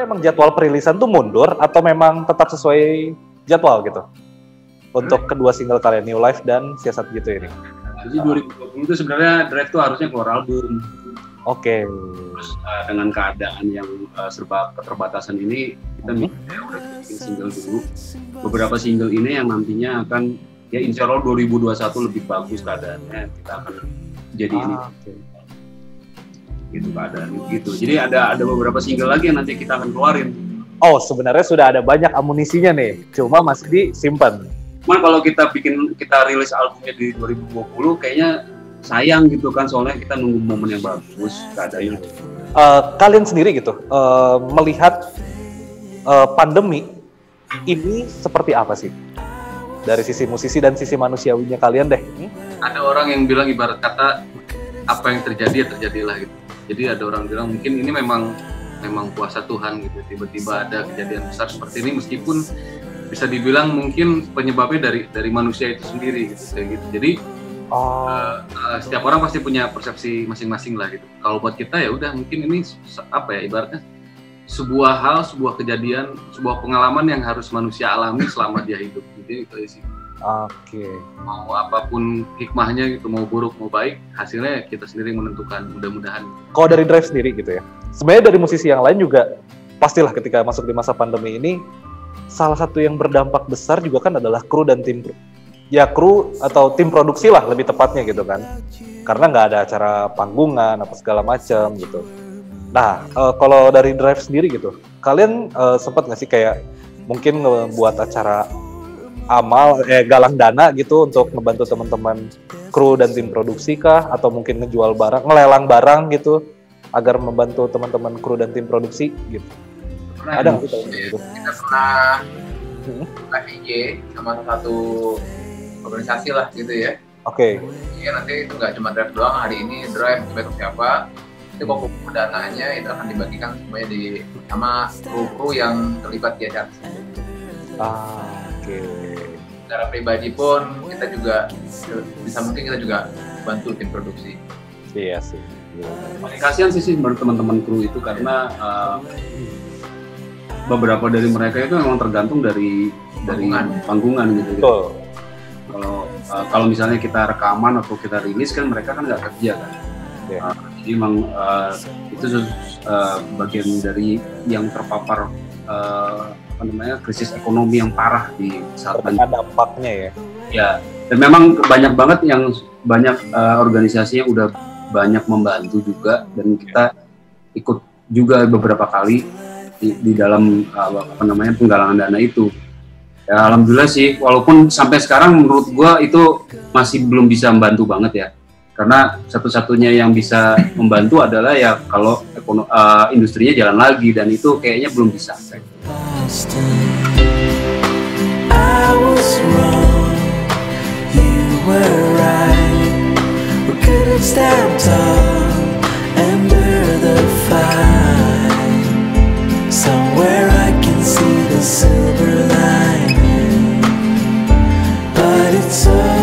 sebenarnya emang jadwal perilisan tuh mundur atau memang tetap sesuai jadwal gitu? Untuk kedua single kalian, New Life dan Siasat Gitu ini. Jadi 2020 itu sebenarnya Drive tuh harusnya keluar album. Oke. Terus dengan keadaan yang serba keterbatasan ini, kita udah bikin single dulu. Beberapa single ini yang nantinya akan, ya insya Allah 2021 lebih bagus keadaannya, kita akan jadi ini. Gitu keadaannya gitu. Jadi ada beberapa single lagi yang nanti kita akan keluarin. Oh, sebenarnya sudah ada banyak amunisinya nih, cuma masih disimpan. Cuman kalau kita rilis albumnya di 2020, kayaknya sayang gitu kan, soalnya kita nunggu momen yang bagus keadaannya. Kalian sendiri gitu melihat pandemi ini seperti apa sih dari sisi musisi dan sisi manusiawinya kalian deh? Ada orang yang bilang ibarat kata apa yang terjadi ya terjadilah gitu. Jadi ada orang bilang mungkin ini memang kuasa Tuhan gitu, tiba-tiba ada kejadian besar seperti ini, meskipun bisa dibilang mungkin penyebabnya dari manusia itu sendiri gitu, kayak gitu. Jadi setiap orang pasti punya persepsi masing-masing lah gitu. Kalau buat kita ya udah, mungkin ini apa ya, ibaratnya sebuah kejadian, sebuah pengalaman yang harus manusia alami selama dia hidup. Jadi itu aja sih. Oke. Mau apapun hikmahnya gitu, mau buruk mau baik, hasilnya kita sendiri menentukan, mudah-mudahan. Kalau dari Drive sendiri gitu ya, sebenarnya dari musisi yang lain juga pastilah ketika masuk di masa pandemi ini, salah satu yang berdampak besar juga kan adalah kru dan tim. Ya kru atau tim produksi lah lebih tepatnya gitu kan, karena nggak ada acara panggungan apa segala macam gitu. Nah kalau dari Drive sendiri gitu, kalian sempat nggak sih kayak mungkin ngebuat acara amal galang dana gitu untuk membantu teman-teman kru dan tim produksi kah, atau mungkin ngejual barang, ngelelang barang gitu agar membantu teman-teman kru dan tim produksi gitu? Ada nggak gitu? Kita pernah live IG sama satu organisasi lah gitu ya. Oke. Ya nanti itu nggak cuma Drive doang, hari ini Drive besok siapa, itu kok dananya itu akan dibagikan semuanya sama kru yang terlibat di acara tersebut. Oke. Secara pribadi pun kita juga bisa mungkin kita juga bantu tim produksi. Iya sih. Kasihan sih menurut teman-teman kru itu, karena beberapa dari mereka itu memang tergantung dari panggungan gitu. Betul. Kalau misalnya kita rekaman atau kita rilis kan mereka kan nggak kerja kan. Yeah. Jadi memang itu bagian dari yang terpapar krisis ekonomi yang parah di saat dampaknya ya. Ya, dan memang banyak banget organisasi yang udah banyak membantu juga, dan kita ikut juga beberapa kali di dalam penggalangan dana itu. Ya alhamdulillah sih, walaupun sampai sekarang menurut gua itu masih belum bisa membantu banget ya, karena satu-satunya yang bisa membantu adalah ya kalau industrinya jalan lagi, dan itu kayaknya belum bisa. I was wrong, you were right. We could have stand tall under the fire. Somewhere I can see the silver lining, but it's